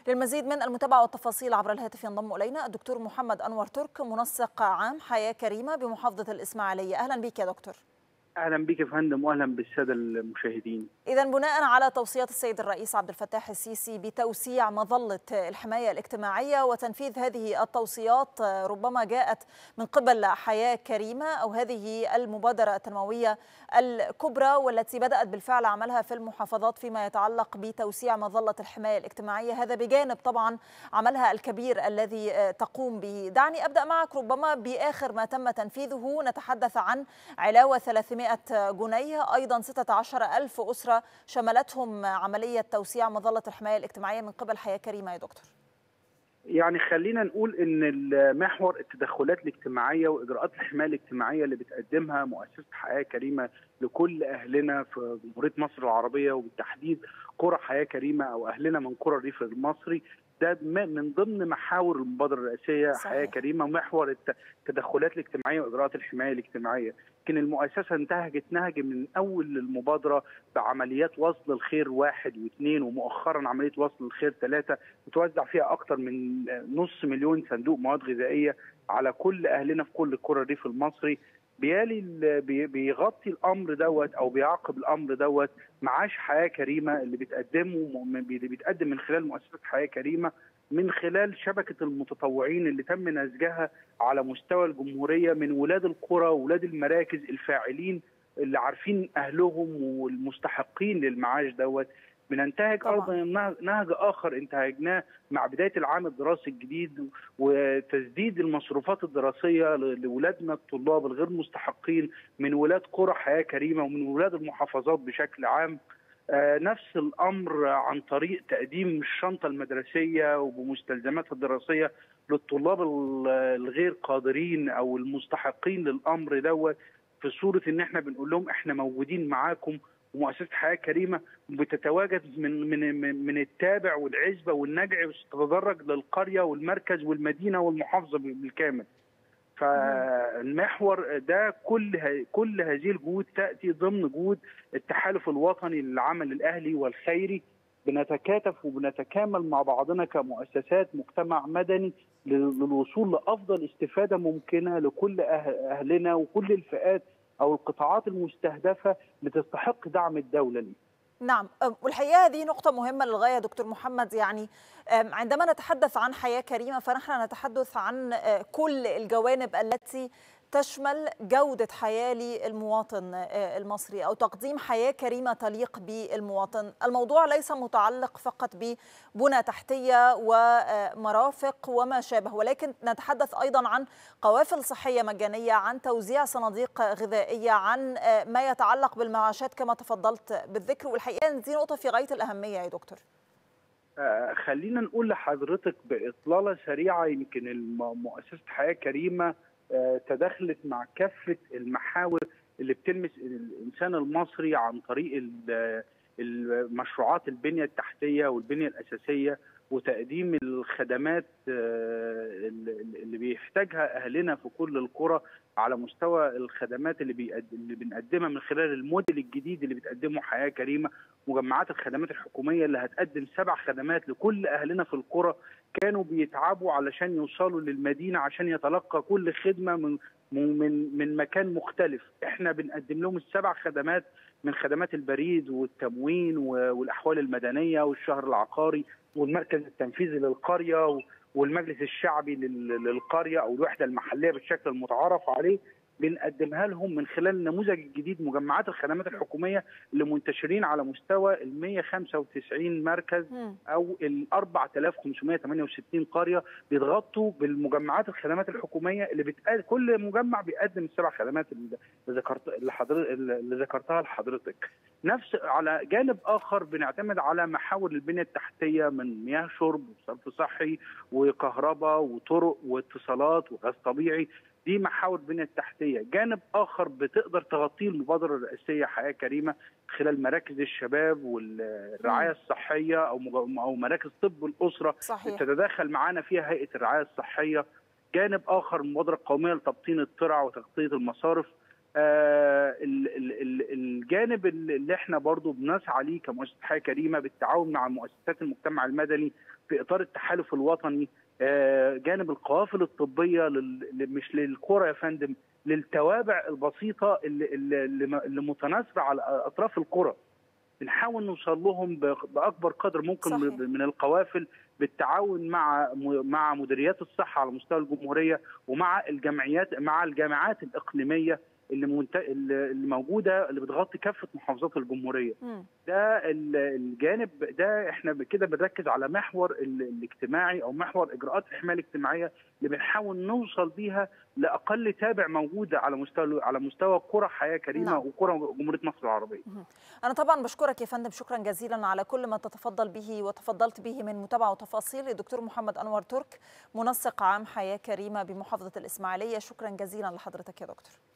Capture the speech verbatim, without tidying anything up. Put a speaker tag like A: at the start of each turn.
A: للمزيد من المتابعة والتفاصيل عبر الهاتف ينضم إلينا الدكتور محمد أنور ترك، منسق عام حياة كريمة بمحافظة الإسماعيلية. أهلا بك يا دكتور.
B: اهلا بك يا فندم واهلا بالساده المشاهدين.
A: إذا بناء على توصيات السيد الرئيس عبد الفتاح السيسي بتوسيع مظلة الحماية الاجتماعية وتنفيذ هذه التوصيات ربما جاءت من قبل حياة كريمة، أو هذه المبادرة التنموية الكبرى والتي بدأت بالفعل عملها في المحافظات فيما يتعلق بتوسيع مظلة الحماية الاجتماعية، هذا بجانب طبعا عملها الكبير الذي تقوم به. دعني أبدأ معك ربما بآخر ما تم تنفيذه، نتحدث عن علاوة ثلاثمائة جنيه، أيضا ستة عشر ألف أسرة شملتهم عملية توسيع مظلة الحماية الاجتماعية من قبل حياة كريمة يا دكتور.
B: يعني خلينا نقول ان محور التدخلات الاجتماعيه واجراءات الحمايه الاجتماعيه اللي بتقدمها مؤسسه حياه كريمه لكل اهلنا في جمهوريه مصر العربيه، وبالتحديد قرى حياه كريمه او اهلنا من قرى الريف المصري، ده من ضمن محاور المبادره الرئاسيه
A: صحيح.
B: حياه كريمه، ومحور التدخلات الاجتماعيه واجراءات الحمايه الاجتماعيه. لكن المؤسسه انتهجت نهج من اول المبادره بعمليات وصل الخير واحد واثنين، ومؤخرا عمليه وصل الخير ثلاثه، بتوزع فيها اكثر من نص مليون صندوق مواد غذائيه على كل اهلنا في كل قرى الريف المصري. بيالي بيغطي الامر دوت او بيعاقب الامر دوت معاش حياه كريمه اللي بتقدمه اللي بيتقدم من خلال مؤسسه حياه كريمه، من خلال شبكه المتطوعين اللي تم نسجها على مستوى الجمهوريه من ولاد القرى وولاد المراكز الفاعلين اللي عارفين اهلهم والمستحقين للمعاش دوت. بننتهج ايضا نهج اخر انتهجناه مع بدايه العام الدراسي الجديد، وتسديد المصروفات الدراسيه لاولادنا الطلاب الغير مستحقين من ولاد قرى حياه كريمه ومن ولاد المحافظات بشكل عام. آه نفس الامر عن طريق تقديم الشنطه المدرسيه وبمستلزماتها الدراسيه للطلاب الغير قادرين او المستحقين للامر دوت، في صوره ان احنا بنقول لهم احنا موجودين معاكم. ومؤسسه حياه كريمه بتتواجد من من من التابع والعزبه والنجع، وتتدرج للقريه والمركز والمدينه والمحافظه بالكامل. فالمحور ده كل كل هذه الجهود تاتي ضمن جهود التحالف الوطني للعمل الاهلي والخيري. بنتكاتف وبنتكامل مع بعضنا كمؤسسات مجتمع مدني للوصول لافضل استفاده ممكنه لكل اهلنا وكل الفئات أو القطاعات المستهدفة لتستحق دعم الدولة ليه.
A: نعم، والحقيقة هذه نقطة مهمة للغاية دكتور محمد. يعني عندما نتحدث عن حياة كريمة فنحن نتحدث عن كل الجوانب التي تشمل جودة حياة للمواطن المصري أو تقديم حياة كريمة تليق بالمواطن. الموضوع ليس متعلق فقط ببنى تحتية ومرافق وما شابه، ولكن نتحدث أيضا عن قوافل صحية مجانية، عن توزيع صناديق غذائية، عن ما يتعلق بالمعاشات كما تفضلت بالذكر. والحقيقة دي نقطة في غاية الأهمية يا دكتور.
B: آه خلينا نقول لحضرتك بإطلالة سريعة، يمكن مؤسسة حياة كريمة تدخلت مع كافة المحاور اللي بتلمس الإنسان المصري عن طريق المشروعات البنية التحتية والبنية الأساسية وتقديم الخدمات اللي بيحتاجها أهلنا في كل القرى على مستوى الخدمات اللي, اللي بنقدمها من خلال الموديل الجديد اللي بتقدمه حياة كريمة. مجمعات الخدمات الحكومية اللي هتقدم سبع خدمات لكل أهلنا في القرى كانوا بيتعبوا علشان يوصلوا للمدينة عشان يتلقى كل خدمة من من من مكان مختلف. احنا بنقدم لهم السبع خدمات، من خدمات البريد والتموين والأحوال المدنية والشهر العقاري والمركز التنفيذي للقرية والمجلس الشعبي للقرية أو الوحدة المحلية بالشكل المتعارف عليه. بنقدمها لهم من خلال النموذج الجديد مجمعات الخدمات الحكوميه اللي منتشرين على مستوى ال مئة وخمسة وتسعين مركز او ال أربعة آلاف وخمسمائة وثمانية وستين قريه بيتغطوا بالمجمعات الخدمات الحكوميه اللي بتقدم. كل مجمع بيقدم السبع خدمات اللي ذكرت اللي, حضر... اللي ذكرتها لحضرتك. نفس على جانب اخر بنعتمد على محاور البنيه التحتيه من مياه شرب وصرف صحي وكهرباء وطرق واتصالات وغاز طبيعي. دي محاور البنيه التحتيه. جانب اخر بتقدر تغطيه المبادره الرئاسيه حياه كريمه خلال مراكز الشباب والرعايه الصحيه او او مراكز طب الاسره.
A: صحيح.
B: تتداخل معانا فيها هيئه الرعايه الصحيه. جانب اخر المبادره القوميه لتبطين الترع وتغطيه المصارف. آه الجانب اللي احنا برضو بنسعى ليه كمؤسسه حياه كريمه بالتعاون مع مؤسسات المجتمع المدني في اطار التحالف الوطني، آه جانب القوافل الطبيه مش للقرى يا فندم، للتوابع البسيطه اللي, اللي, اللي متناثره على اطراف القرى. بنحاول نوصل لهم باكبر قدر ممكن صحيح. من القوافل بالتعاون مع مع مديريات الصحه على مستوى الجمهوريه ومع الجمعيات مع الجامعات الاقليميه اللي منت... اللي موجوده اللي بتغطي كافه محافظات الجمهوريه. م. ده الجانب ده احنا كده بنركز على محور الاجتماعي او محور اجراءات الحمايه الاجتماعيه اللي بنحاول نوصل بيها لاقل تابع موجوده على مستوى على مستوى قرى حياه كريمه نعم. وقرى جمهوريه مصر العربيه. م.
A: انا طبعا بشكرك يا فندم شكرا جزيلا على كل ما تتفضل به وتفضلت به من متابعه وتفاصيل. الدكتور محمد انور ترك منسق عام حياه كريمه بمحافظه الاسماعيليه، شكرا جزيلا لحضرتك يا دكتور.